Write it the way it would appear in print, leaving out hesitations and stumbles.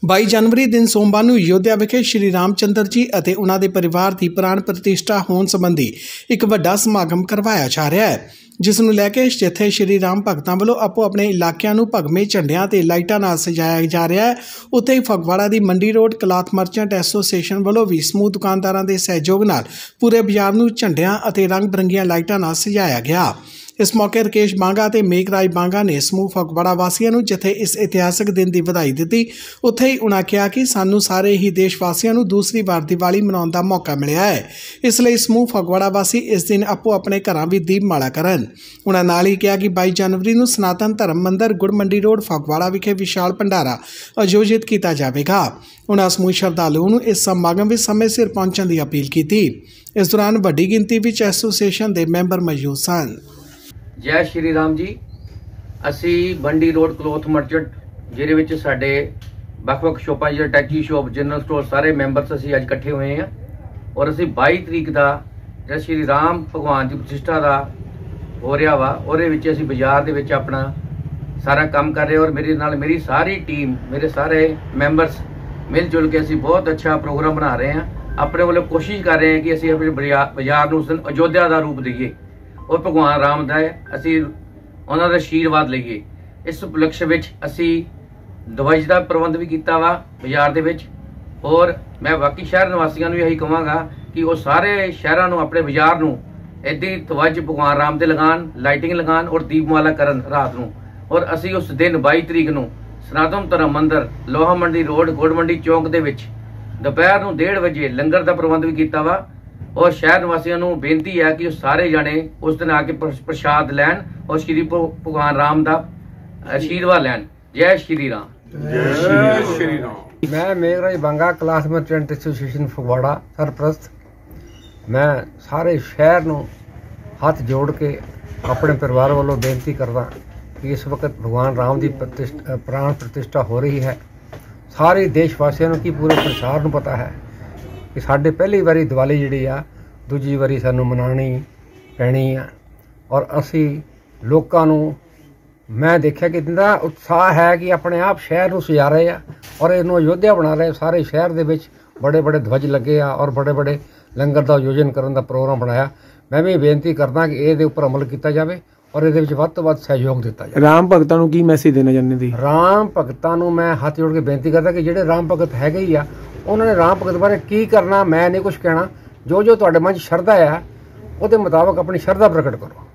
22 जनवरी दिन सोमवार ਨੂੰ ਅਯੋਧਿਆ ਵਿਖੇ ਸ਼੍ਰੀ ਰਾਮਚੰਦਰ ਜੀ ਅਤੇ ਉਹਨਾਂ ਦੇ ਪਰਿਵਾਰ ਦੀ ਪ੍ਰਾਣ ਪ੍ਰਤਿਸ਼ਠਾ ਹੋਣ ਸੰਬੰਧੀ ਇੱਕ ਵੱਡਾ ਸਮਾਗਮ ਕਰਵਾਇਆ ਜਾ ਰਿਹਾ ਹੈ, ਜਿਸ ਨੂੰ ਲੈ ਕੇ ਜਿੱਥੇ ਸ਼੍ਰੀ ਰਾਮ ਭਗਤਾਂ ਵੱਲੋਂ ਆਪੋ ਆਪਣੇ ਇਲਾਕਿਆਂ ਨੂੰ ਭਗਵੇਂ ਝੰਡਿਆਂ ਤੇ ਲਾਈਟਾਂ ਨਾਲ ਸਜਾਇਆ ਜਾ ਰਿਹਾ ਹੈ, ਉੱਥੇ ਹੀ ਫਗਵਾੜਾ ਦੀ ਮੰਡੀ ਰੋਡ ਕਲਾਥ ਮਰਚੈਂਟ ਐਸੋਸੀਏਸ਼ਨ ਵੱਲੋਂ ਵੀ ਸਮੂਹ ਦੁਕਾਨਦਾਰਾਂ ਦੇ ਸਹਿਯੋਗ ਨਾਲ ਪੂਰੇ ਬਾਜ਼ਾਰ ਨੂੰ ਝੰਡਿਆਂ ਅਤੇ ਰੰਗ ਬਿਰੰਗੀਆਂ ਲਾਈਟਾਂ ਨਾਲ ਸਜਾਇਆ ਗਿਆ। इस मौके राकेश बांगा ते मेघराज बांगा ने समूह फगवाड़ा वासियों जिथे इस इतिहासक दिन की बधाई दी, उत्थे ही उन्होंने कहा कि सानू सारे ही देशवासियों दूसरी बार दिवाली मनाने का मौका मिला है, इसलिए समूह फगवाड़ा वासी इस दिन आपो अपने घरों भी दीपमाला करन। उन्होंने नाल ही कहा कि 22 जनवरी को सनातन धर्म मंदिर गुड़ मंडी रोड फगवाड़ा विखे विशाल भंडारा आयोजित किया जाएगा। उन्होंने समूह श्रद्धालुओं को इस समागम में समय सिर पहुंचने की अपील की। इस दौरान वड्डी गिनती में एसोसीएशन के मैंबर मौजूद सन। जय श्री राम जी। असी बंडी रोड क्लोथ मर्चेंट जिहदे विच साडे ਵੱਖ-ਵੱਖ शॉपां जिहड़े टैची शॉप जनरल स्टोर सारे मैंबर्स असी अज इकट्ठे हुए हैं और असी 22 तरीक का जो श्री राम भगवान की प्रतिष्ठा का हो रहा वा ਉਹਦੇ ਵਿੱਚ असी बाजार ਦੇ ਵਿੱਚ अपना सारा काम कर रहे और मेरे नाल मेरी सारी टीम मेरे सारे मैंबर्स मिलजुल के असी बहुत अच्छा प्रोग्राम बना रहे हैं। अपने वालों कोशिश कर रहे हैं कि असी अपने बाजार ਨੂੰ अयोध्या का रूप दईए और भगवान राम का असी उन्हों का आशीर्वाद लईए। इस उपलक्ष्य में असी दवाई का प्रबंध भी किया वा बाजार के और मैं बाकी शहर निवासियों भी यही कहवागा कि वो सारे शहरों को अपने बाजार में इदा ही दवाई भगवान राम के लगान लाइटिंग लगान और दीपमाला करन रात को। और असी उस दिन 22 तरीक को सनातन धर्म मंदिर लोहा मंडी रोड गुड़ मंडी चौक के दोपहर को 1:30 बजे लंगर का प्रबंध भी किया वा और शहर निवासियों को बेनती है कि सारे जने उस दिन आके प्रसाद लैन और श्री भगवान राम का आशीर्वाद लैन। जय श्री राम। जय श्री राम। मैं Meghraj Banga cloth merchant association Phagwara सरप्रस्त। मैं सारे शहर को हाथ जोड़ के अपने परिवार वालों बेनती करदा कि इस वक्त भगवान राम की प्राण प्रतिष्ठा हो रही है। सारे देशवासियों की पूरे संसार को पता है कि साढ़े पहली बारी दिवाली जी आ दूजी बारी सानू मनानी पैनी है और असी लोगों मैं देखा कि इतना उत्साह है कि अपने आप शहर को सजा रहे हैं और इनू अयोध्या बना रहे। सारे शहर के बड़े बड़े ध्वज लगे आ और बड़े बड़े लंगर का आयोजन करने का प्रोग्राम बनाया। मैं भी बेनती करदा कि ये उपर अमल किया जाए और ये वध तो वध सहयोग दिता जाए। राम भगतां नूं की मैसेज देना चाहते दी? राम भगतां नूं मैं हाथ जोड़ के बेनती करदा कि जिहड़े राम भगत है ही आ उन्होंने राम भगत बारे की करना मैं नहीं कुछ कहना। जो जो तुहाडे मन च शरधा है उहदे मुताबक अपनी शरधा प्रगट करो।